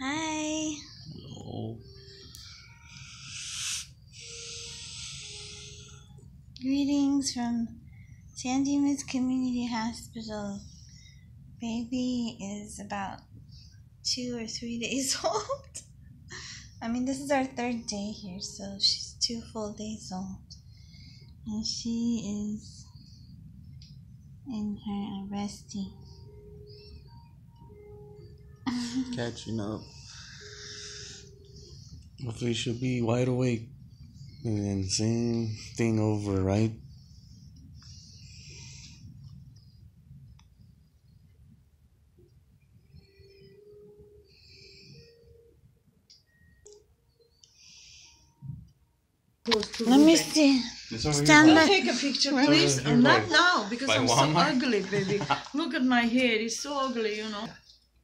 Hi. Hello. Greetings from San Dimas Community Hospital. Baby is about 2 or 3 days old. I mean, this is our 3rd day here, so she's 2 full days old. And she is in her resting. Catching up. Hopefully she'll be wide awake. And then same thing over, right? Let me see. Stand back. Take a picture, Right please. over here Not by- now, because by I'm Walmart. so ugly, baby. Look at my hair; it's so ugly, you know.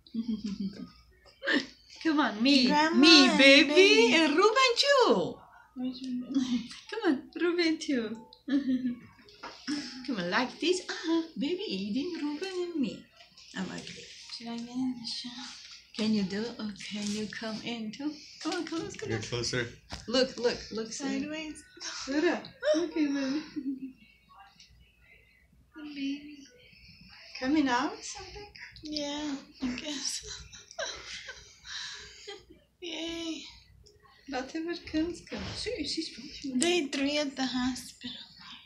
Come on, me, Grandma me, and baby, baby. and Ruben too. Come on, Ruben too. Come on, like this. Baby eating Ruben and me. I'm ugly. Should I get in the shot? Can you do? Or can you come in too? Come on, come on, come Get on. closer. Look sideways. Sideways. Okay, baby. Baby. Coming out something? Yeah, I guess. Yay. Whatever comes. She's from Day 3 at the hospital.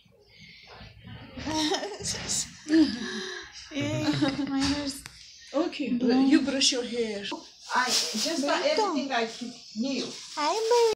Yay, my hair's Okay, blonde. you brush your hair. I just Burrito. everything I knew. Hi, baby.